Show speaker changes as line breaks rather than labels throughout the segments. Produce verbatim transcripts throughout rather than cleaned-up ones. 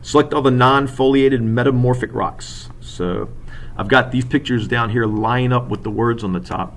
Select all the non-foliated metamorphic rocks. So I've got these pictures down here line up with the words on the top.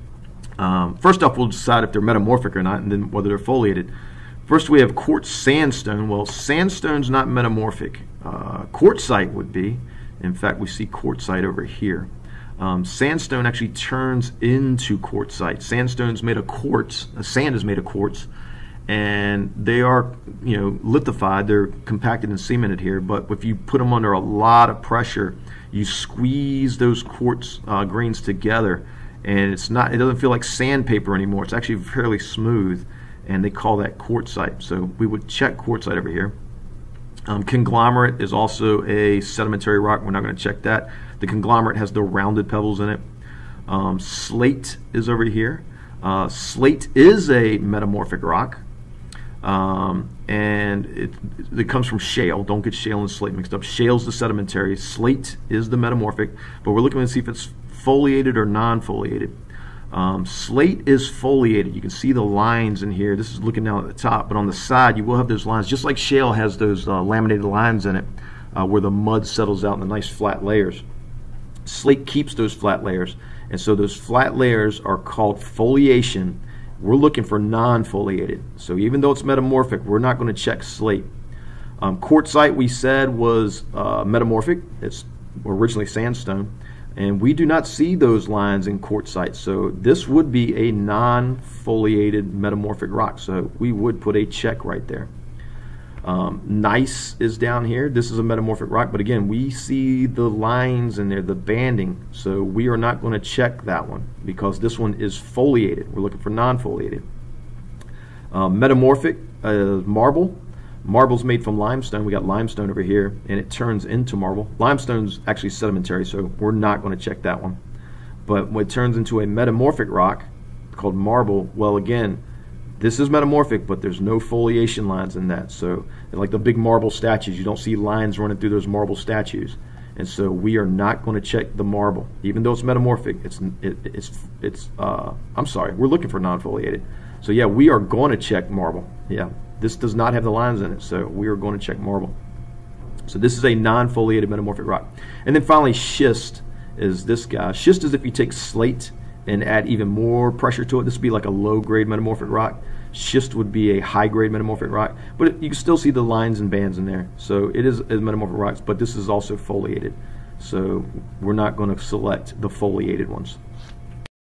Um, first off, we'll decide if they're metamorphic or not, and then whether they're foliated. First, we have quartz sandstone. Well, sandstone's not metamorphic. Uh, quartzite would be. In fact, we see quartzite over here. Um, sandstone actually turns into quartzite. Sandstone's made of quartz. Uh, sand is made of quartz, and they are, you know, lithified. They're compacted and cemented here. But if you put them under a lot of pressure, you squeeze those quartz uh, grains together, and it's not. It doesn't feel like sandpaper anymore. It's actually fairly smooth, and they call that quartzite. So we would check quartzite over here. Um, conglomerate is also a sedimentary rock. We're not going to check that. The conglomerate has the rounded pebbles in it. Um, slate is over here. Uh, slate is a metamorphic rock, um, and it, it comes from shale. Don't get shale and slate mixed up. Shale's the sedimentary. Slate is the metamorphic, but we're looking to see if it's foliated or non-foliated. Um, slate is foliated. You can see the lines in here. This is looking down at the top, but on the side you will have those lines, just like shale has those uh, laminated lines in it, uh, where the mud settles out in the nice flat layers. Slate keeps those flat layers, and so those flat layers are called foliation. We're looking for non-foliated. So even though it's metamorphic, we're not going to check slate. Um, quartzite, we said, was uh, metamorphic. It's originally sandstone. And we do not see those lines in quartzite, so this would be a non-foliated metamorphic rock, so we would put a check right there. Um, gneiss is down here. This is a metamorphic rock, but again, we see the lines in there, the banding, so we are not going to check that one because this one is foliated. We're looking for non-foliated. Uh, metamorphic uh, marble. Marble's made from limestone. We got limestone over here, and it turns into marble. Limestone's actually sedimentary, so we're not going to check that one. But when it turns into a metamorphic rock called marble, well, again, this is metamorphic, but there's no foliation lines in that. So, like the big marble statues, you don't see lines running through those marble statues. And so we are not going to check the marble, even though it's metamorphic. It's it, it's it's. Uh, I'm sorry, we're looking for non-foliated. So yeah, we are going to check marble. Yeah. This does not have the lines in it, so we are going to check marble. So this is a non-foliated metamorphic rock. And then finally, schist is this guy. Schist is if you take slate and add even more pressure to it. This would be like a low-grade metamorphic rock. Schist would be a high-grade metamorphic rock, but it, you can still see the lines and bands in there. So it is, is metamorphic rocks, but this is also foliated. So we're not going to select the foliated ones.